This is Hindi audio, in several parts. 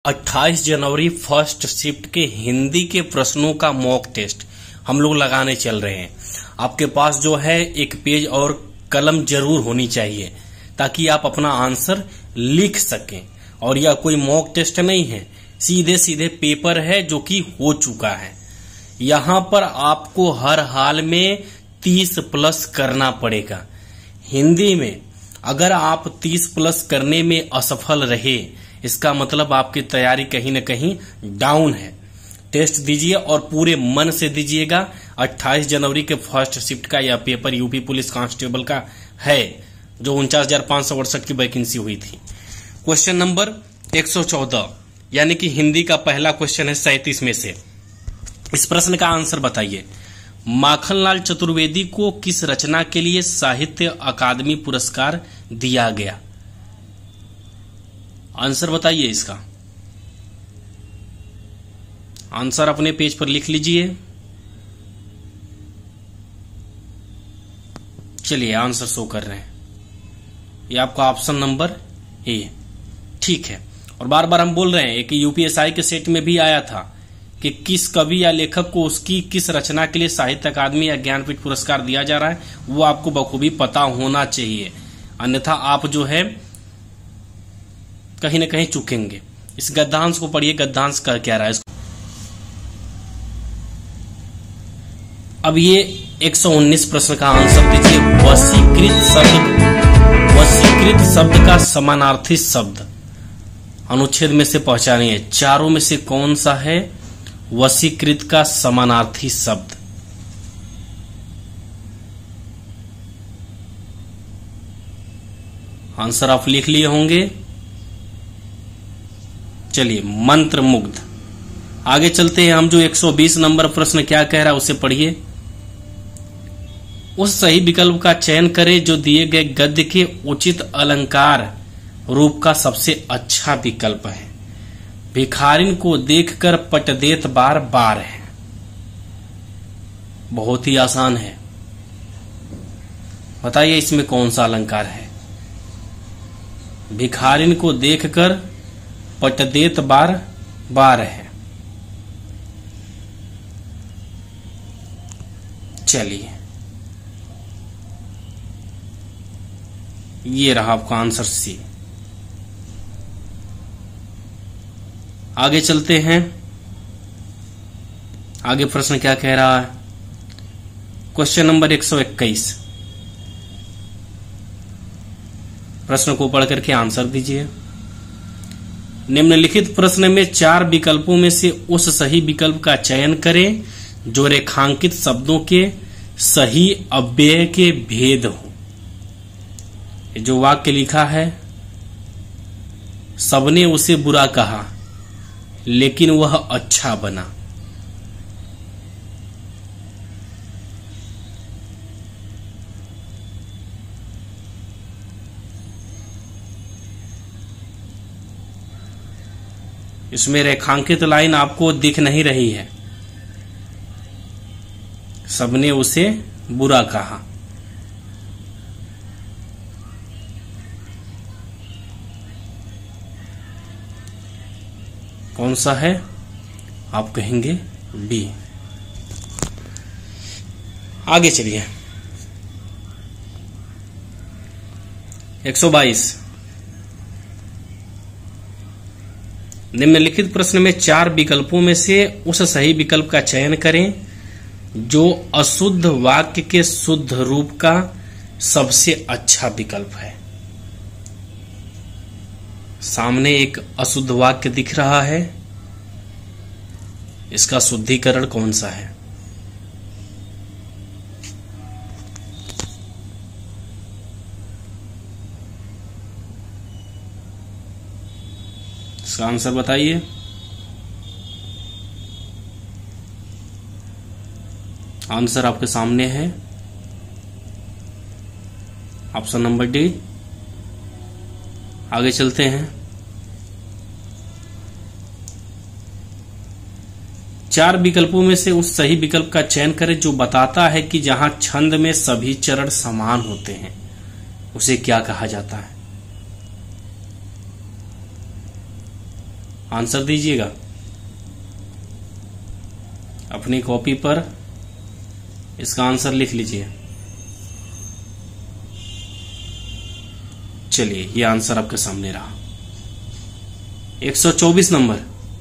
28 जनवरी फर्स्ट शिफ्ट के हिंदी के प्रश्नों का मॉक टेस्ट हम लोग लगाने चल रहे हैं। आपके पास जो है एक पेज और कलम जरूर होनी चाहिए ताकि आप अपना आंसर लिख सकें। और यह कोई मॉक टेस्ट नहीं है, सीधे सीधे पेपर है जो कि हो चुका है। यहां पर आपको हर हाल में 30 प्लस करना पड़ेगा। हिंदी में अगर आप 30 प्लस करने में असफल रहे, इसका मतलब आपकी तैयारी कहीं न कहीं डाउन है। टेस्ट दीजिए और पूरे मन से दीजिएगा। 28 जनवरी के फर्स्ट शिफ्ट का यह पेपर यूपी पुलिस कांस्टेबल का है जो 49,568 की वैकेंसी हुई थी। क्वेश्चन नंबर 114 यानी कि हिंदी का पहला क्वेश्चन है 37 में से। इस प्रश्न का आंसर बताइए। माखनलाल चतुर्वेदी को किस रचना के लिए साहित्य अकादमी पुरस्कार दिया गया? आंसर बताइए। इसका आंसर अपने पेज पर लिख लीजिए। चलिए आंसर शो कर रहे हैं। ये आपका ऑप्शन नंबर ए ठीक है। और बार बार हम बोल रहे हैं कि यूपीएसआई के सेट में भी आया था कि किस कवि या लेखक को उसकी किस रचना के लिए साहित्य अकादमी या ज्ञानपीठ पुरस्कार दिया जा रहा है, वो आपको बखूबी पता होना चाहिए, अन्यथा आप जो है कहीं न कहीं चूकेंगे। इस गद्यांश को पढ़िए, गद्यांश कर क्या रहा है। अब ये 119 प्रश्न का आंसर दीजिए। वशीकृत शब्द का समानार्थी शब्द अनुच्छेद में से पहचानिए। चारों में से कौन सा है वशीकृत का समानार्थी शब्द? आंसर आप लिख लिए होंगे। चलिए मंत्र मुग्ध। आगे चलते हैं हम। जो 120 नंबर प्रश्न क्या कह रहा है उसे पढ़िए। उस सही विकल्प का चयन करें जो दिए गए गद्य के उचित अलंकार रूप का सबसे अच्छा विकल्प है। भिखारिन को देखकर पटदेत बार बार है। बहुत ही आसान है, बताइए इसमें कौन सा अलंकार है? भिखारिन को देखकर पटदेत बार बार है। चलिए ये रहा आपका आंसर सी। आगे चलते हैं। आगे प्रश्न क्या कह रहा है? Question number 121। प्रश्न को पढ़ करके आंसर दीजिए। निम्नलिखित प्रश्न में 4 विकल्पों में से उस सही विकल्प का चयन करें जो रेखांकित शब्दों के सही अव्यय के भेद हो। जो वाक्य लिखा है, सबने उसे बुरा कहा लेकिन वह अच्छा बना। इसमें रेखांकित लाइन आपको दिख नहीं रही है। सबने उसे बुरा कहा। कौन सा है? आप कहेंगे बी। आगे चलिए। 122। निम्नलिखित प्रश्न में 4 विकल्पों में से उस सही विकल्प का चयन करें जो अशुद्ध वाक्य के शुद्ध रूप का सबसे अच्छा विकल्प है। सामने एक अशुद्ध वाक्य दिख रहा है, इसका शुद्धिकरण कौन सा है? इसका आंसर बताइए। आंसर आपके सामने है, ऑप्शन नंबर डी। आगे चलते हैं। 4 विकल्पों में से उस सही विकल्प का चयन करें जो बताता है कि जहां छंद में सभी चरण समान होते हैं उसे क्या कहा जाता है? आंसर दीजिएगा अपनी कॉपी पर, इसका आंसर लिख लीजिए। चलिए, ये आंसर आपके सामने रहा। 124 नंबर,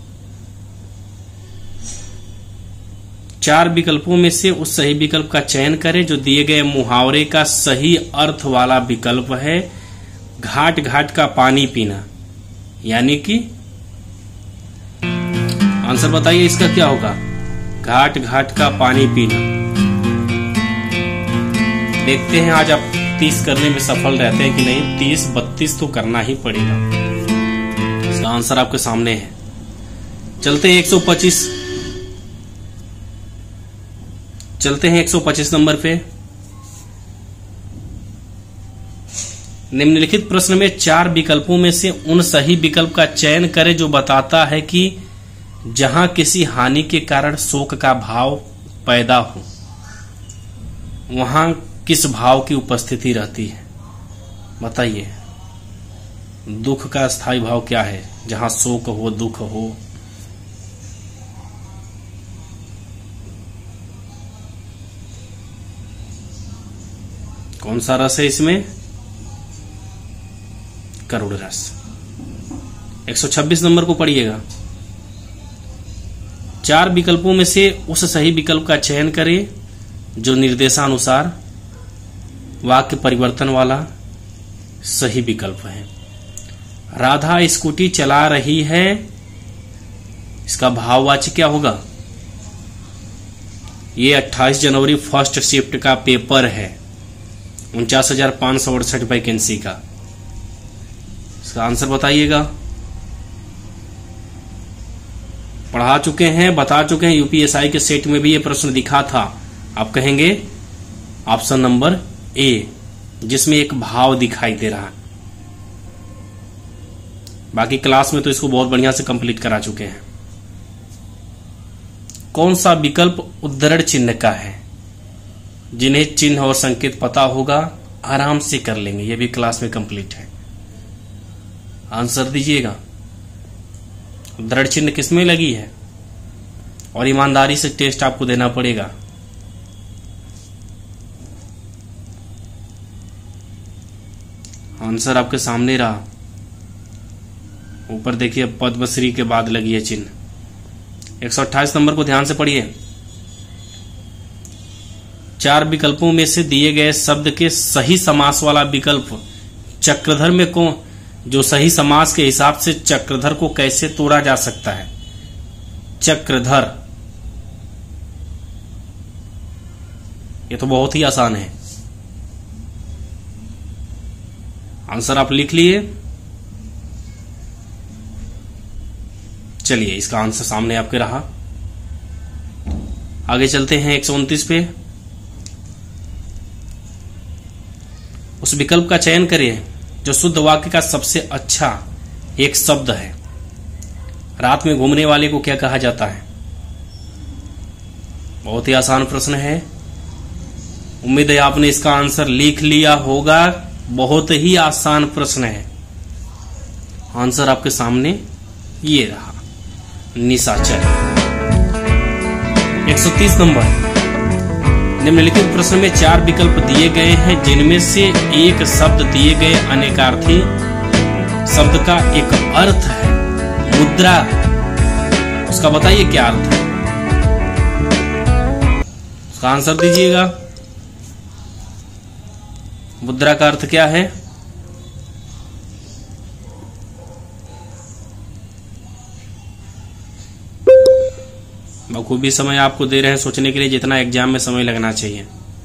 4 विकल्पों में से उस सही विकल्प का चयन करें जो दिए गए मुहावरे का सही अर्थ वाला विकल्प है। घाट घाट का पानी पीना, यानी कि आंसर बताइए इसका क्या होगा। घाट घाट का पानी पीना। देखते हैं आज आप 30 करने में सफल रहते हैं कि नहीं। 30 32 तो करना ही पड़ेगा। इसका आंसर आपके सामने है। चलते हैं 125 नंबर पे। निम्नलिखित प्रश्न में 4 विकल्पों में से उन सही विकल्प का चयन करें जो बताता है कि जहां किसी हानि के कारण शोक का भाव पैदा हो, वहां किस भाव की उपस्थिति रहती है। बताइए, दुख का स्थायी भाव क्या है जहां शोक हो, दुख हो। कौन सा रस है इसमें? करुण रस। 126 नंबर को पढ़िएगा। 4 विकल्पों में से उस सही विकल्प का चयन करें जो निर्देशानुसार वाक्य परिवर्तन वाला सही विकल्प है। राधा स्कूटी चला रही है, इसका भाववाची क्या होगा? ये 28 जनवरी फर्स्ट शिफ्ट का पेपर है, 49,568 वैकेंसी का। इसका आंसर बताइएगा। पढ़ा चुके हैं, बता चुके हैं, यूपीएसआई के सेट में भी ये प्रश्न दिखा था। आप कहेंगे ऑप्शन नंबर ए, जिसमें एक भाव दिखाई दे रहा है। बाकी क्लास में तो इसको बहुत बढ़िया से कंप्लीट करा चुके हैं। कौन सा विकल्प उद्धरण चिन्ह का है? जिन्हें चिन्ह और संकेत पता होगा आराम से कर लेंगे, ये भी क्लास में कंप्लीट है। आंसर दीजिएगा। उद्धरण चिन्ह किसमें लगी है? और ईमानदारी से टेस्ट आपको देना पड़ेगा। आंसर आपके सामने रहा। ऊपर देखिए, पद्मश्री के बाद लगी है चिन्ह। 128 नंबर को ध्यान से पढ़िए। 4 विकल्पों में से दिए गए शब्द के सही समास वाला विकल्प चक्रधर में कौन, जो सही समास के हिसाब से चक्रधर को कैसे तोड़ा जा सकता है? चक्रधर, ये तो बहुत ही आसान है। आंसर आप लिख लिए। चलिए, इसका आंसर सामने आपके रहा। आगे चलते हैं 129 पे। उस विकल्प का चयन करिए जो शुद्ध वाक्य का सबसे अच्छा एक शब्द है। रात में घूमने वाले को क्या कहा जाता है? बहुत ही आसान प्रश्न है। उम्मीद है आपने इसका आंसर लिख लिया होगा। बहुत ही आसान प्रश्न है। आंसर आपके सामने ये रहा, निशाचर। 130 नंबर। निम्नलिखित प्रश्न में 4 विकल्प दिए गए हैं जिनमें से एक शब्द दिए गए अनेकार्थी शब्द का एक अर्थ है। मुद्रा, उसका बताइए क्या अर्थ है? उसका आंसर दीजिएगा। मुद्रा का अर्थ क्या है? बखूबी समय आपको दे रहे हैं सोचने के लिए, जितना एग्जाम में समय लगना चाहिए।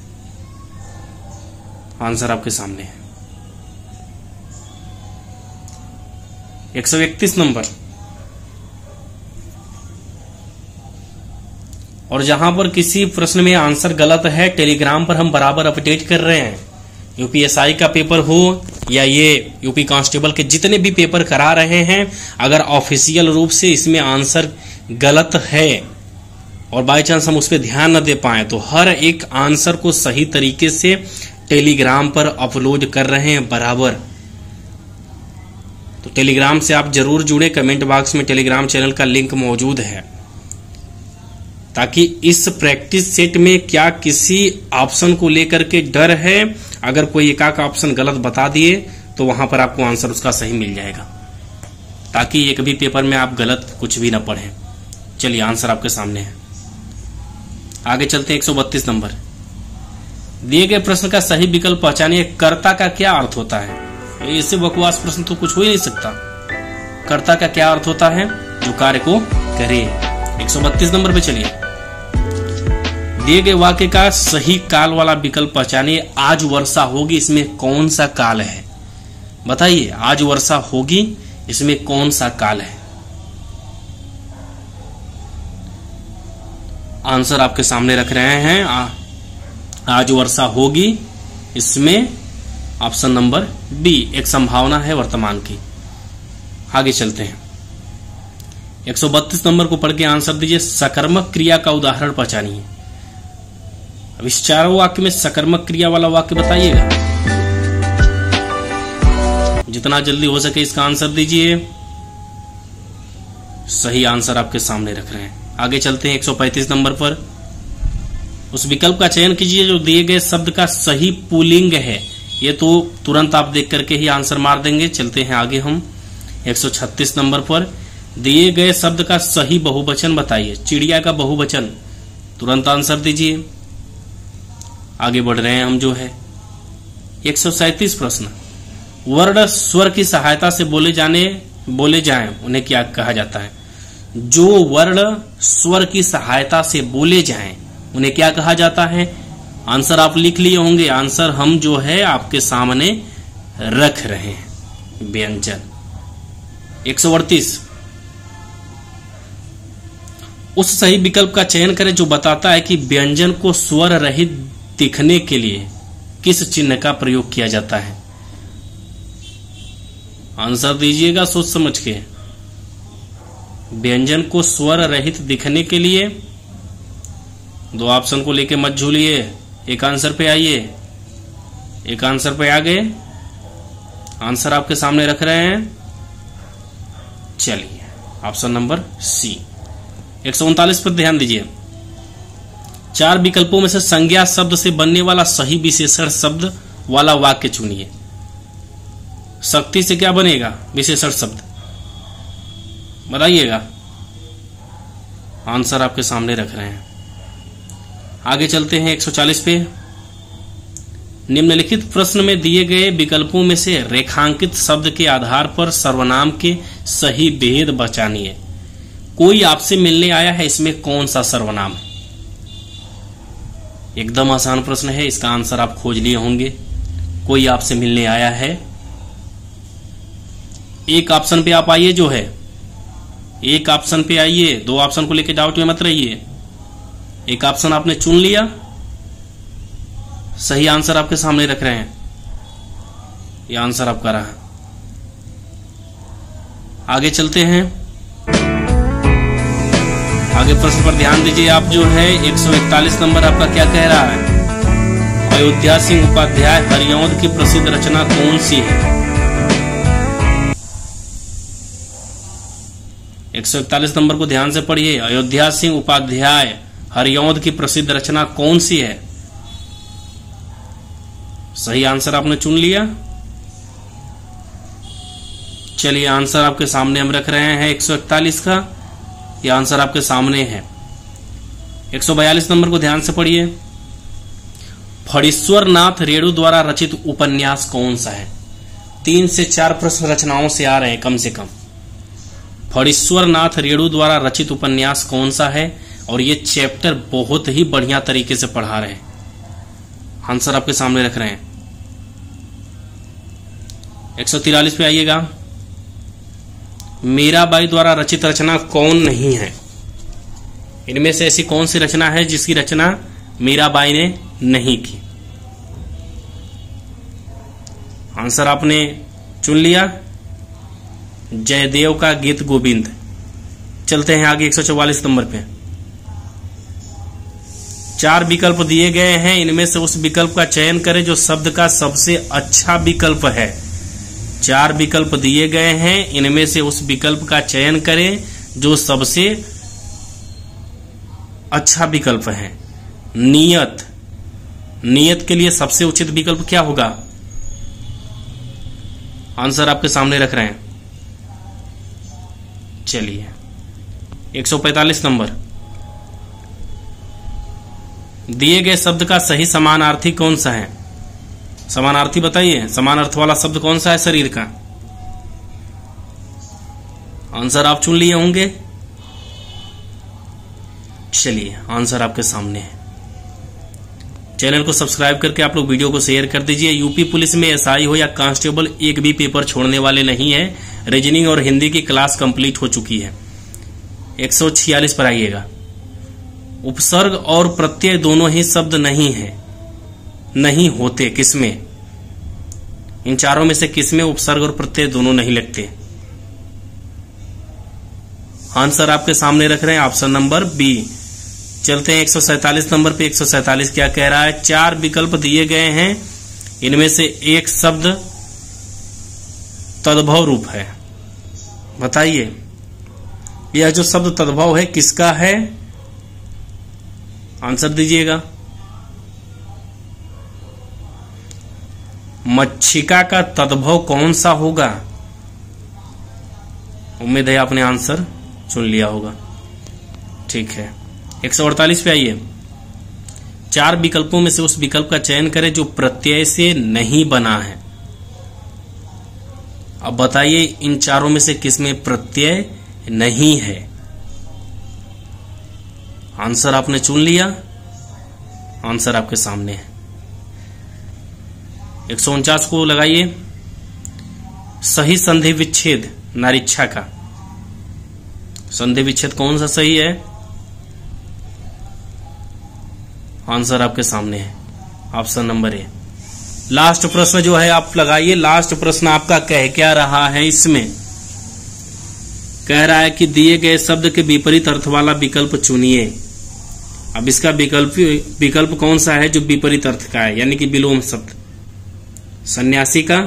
आंसर आपके सामने है। 131 नंबर। और जहां पर किसी प्रश्न में आंसर गलत है, टेलीग्राम पर हम बराबर अपडेट कर रहे हैं। यूपीएसआई का पेपर हो या ये यूपी कांस्टेबल के जितने भी पेपर करा रहे हैं, अगर ऑफिशियल रूप से इसमें आंसर गलत है और बाय चांस हम उस पर ध्यान न दे पाए, तो हर एक आंसर को सही तरीके से टेलीग्राम पर अपलोड कर रहे हैं बराबर। तो टेलीग्राम से आप जरूर जुड़े। कमेंट बॉक्स में टेलीग्राम चैनल का लिंक मौजूद है, ताकि इस प्रैक्टिस सेट में क्या किसी ऑप्शन को लेकर के डर है, अगर कोई एकाक ऑप्शन गलत बता दिए तो वहां पर आपको आंसर उसका सही मिल जाएगा, ताकि एक भी पेपर में आप गलत कुछ भी ना पढ़ें। चलिए आंसर आपके सामने है। आगे चलते हैं। 132 नंबर, दिए गए प्रश्न का सही विकल्प पहचानिए। कर्ता का क्या अर्थ होता है? इससे बकवास प्रश्न तो कुछ हो ही नहीं सकता। कर्ता का क्या अर्थ होता है? जो कार्य को करे। 132 नंबर पे चलिए। दिए गए वाक्य का सही काल वाला विकल्प पहचानिए। आज वर्षा होगी, इसमें कौन सा काल है? बताइए, आज वर्षा होगी, इसमें कौन सा काल है? आंसर आपके सामने रख रहे हैं। आज वर्षा होगी, इसमें ऑप्शन नंबर बी एक संभावना है वर्तमान की। आगे चलते हैं। 132 नंबर को पढ़ के आंसर दीजिए। सकर्मक क्रिया का उदाहरण पहचानिए। अब इस चारों वाक्य में सकर्मक क्रिया वाला वाक्य बताइएगा। जितना जल्दी हो सके इसका आंसर दीजिए। सही आंसर आपके सामने रख रहे हैं। आगे चलते हैं। 135 नंबर पर उस विकल्प का चयन कीजिए जो दिए गए शब्द का सही पुल्लिंग है। ये तो तुरंत आप देख करके ही आंसर मार देंगे। चलते हैं आगे हम। 136 नंबर पर दिए गए शब्द का सही बहुवचन बताइए। चिड़िया का बहुवचन, तुरंत आंसर दीजिए। आगे बढ़ रहे हैं हम जो है। 137 प्रश्न, वर्ण स्वर की सहायता से बोले जाएं उन्हें क्या कहा जाता है? जो वर्ण स्वर की सहायता से बोले जाएं उन्हें क्या कहा जाता है? आंसर आप लिख लिए होंगे। आंसर हम जो है आपके सामने रख रहे हैं। व्यंजन। 138, उस सही विकल्प का चयन करें जो बताता है कि व्यंजन को स्वर रहित दिखने के लिए किस चिन्ह का प्रयोग किया जाता है। आंसर दीजिएगा सोच समझ के। व्यंजन को स्वर रहित दिखने के लिए दो ऑप्शन को लेके मत झूलिए। एक आंसर पे आइए। एक आंसर पे आ गए। आंसर आपके सामने रख रहे हैं। चलिए ऑप्शन नंबर सी। 139 पर ध्यान दीजिए। चार विकल्पों में से संज्ञा शब्द से बनने वाला सही विशेषण शब्द वाला वाक्य चुनिए। शक्ति से क्या बनेगा? विशेषण शब्द। बताइएगा। आंसर आपके सामने रख रहे हैं। आगे चलते हैं 140 पे। निम्नलिखित प्रश्न में दिए गए विकल्पों में से रेखांकित शब्द के आधार पर सर्वनाम के सही भेद पहचानिए। कोई आपसे मिलने आया है, इसमें कौन सा सर्वनाम है? एकदम आसान प्रश्न है, इसका आंसर आप खोज लिए होंगे। कोई आपसे मिलने आया है। एक ऑप्शन पे आप आइए जो है। एक ऑप्शन पे आइए, दो ऑप्शन को लेकर डाउट में मत रहिए। एक ऑप्शन आपने चुन लिया, सही आंसर आपके सामने रख रहे हैं। यह आंसर आपका रहा। आगे चलते हैं। आगे प्रश्न पर ध्यान दीजिए आप जो है। 141 नंबर आपका क्या कह रहा है? अयोध्या सिंह उपाध्याय हरिऔंध की प्रसिद्ध रचना कौन सी है? 141 नंबर को ध्यान से पढ़िए। अयोध्या सिंह उपाध्याय हरिऔंध की प्रसिद्ध रचना कौन सी है? सही आंसर आपने चुन लिया। चलिए आंसर आपके सामने हम रख रहे हैं 141 का। यह आंसर आपके सामने है। 142 नंबर को ध्यान से पढ़िए। फणीश्वर नाथ रेणु द्वारा रचित उपन्यास कौन सा है? 3 से 4 प्रश्न रचनाओं से आ रहे हैं कम से कम। फणीश्वर नाथ रेणु द्वारा रचित उपन्यास कौन सा है? और ये चैप्टर बहुत ही बढ़िया तरीके से पढ़ा रहे हैं। आंसर आपके सामने रख रहे हैं। 143 पे आइएगा। मीराबाई द्वारा रचित रचना कौन नहीं है? इनमें से ऐसी कौन सी रचना है जिसकी रचना मीराबाई ने नहीं की? आंसर आपने चुन लिया। जयदेव का गीत गोविंद। चलते हैं आगे 144 नंबर पे। 4 विकल्प दिए गए हैं, इनमें से उस विकल्प का चयन करें जो शब्द का सबसे अच्छा विकल्प है। 4 विकल्प दिए गए हैं, इनमें से उस विकल्प का चयन करें जो सबसे अच्छा विकल्प है। नियत, नियत के लिए सबसे उचित विकल्प क्या होगा? आंसर आपके सामने रख रहे हैं। चलिए 145 नंबर, दिए गए शब्द का सही समानार्थी कौन सा है? समानार्थी बताइए, समान अर्थ वाला शब्द कौन सा है शरीर का? आंसर आप चुन लिए होंगे। चलिए आंसर आपके सामने है। चैनल को सब्सक्राइब करके आप लोग वीडियो को शेयर कर दीजिए। यूपी पुलिस में एसआई हो या कांस्टेबल एक भी पेपर छोड़ने वाले नहीं है। रीजनिंग और हिंदी की क्लास कंप्लीट हो चुकी है। 146 पर आइएगा। उपसर्ग और प्रत्यय दोनों ही शब्द नहीं है, नहीं होते, किसमें? इन चारों में से किसमें उपसर्ग और प्रत्यय दोनों नहीं लगते? आंसर आपके सामने रख रहे हैं, ऑप्शन नंबर बी। चलते हैं 147 नंबर पे। 147 क्या कह रहा है? 4 विकल्प दिए गए हैं, इनमें से एक शब्द तद्भव रूप है। बताइए यह जो शब्द तद्भव है किसका है? आंसर दीजिएगा। मच्छिका का तद्भव कौन सा होगा? उम्मीद है आपने आंसर चुन लिया होगा। ठीक है 148 पे आइए। 4 विकल्पों में से उस विकल्प का चयन करें जो प्रत्यय से नहीं बना है। अब बताइए इन चारों में से किसमें प्रत्यय नहीं है? आंसर आपने चुन लिया, आंसर आपके सामने है। 149 को लगाइए। सही संधि विच्छेद नारीच्छा का संधि विच्छेद कौन सा सही है? आंसर आपके सामने है, ऑप्शन नंबर ए। लास्ट प्रश्न जो है आप लगाइए। लास्ट प्रश्न आपका कह क्या रहा है? इसमें कह रहा है कि दिए गए शब्द के विपरीत अर्थ वाला विकल्प चुनिए। अब इसका विकल्प कौन सा है जो विपरीत अर्थ का है, यानी कि विलोम शब्द? सन्यासी का?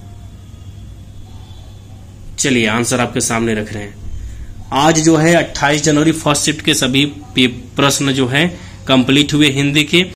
चलिए आंसर आपके सामने रख रहे हैं। आज जो है 28 जनवरी फर्स्ट शिफ्ट के सभी प्रश्न जो है कंप्लीट हुए हिंदी के।